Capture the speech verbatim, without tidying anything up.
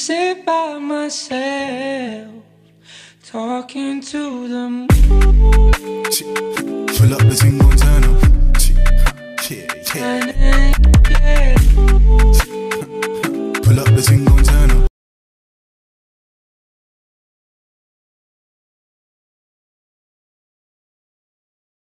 sit by myself, talking to the moon. Pull up the thing, gon' turn up. Yeah, yeah. And then, yeah. Pull up the thing, gon' turn up.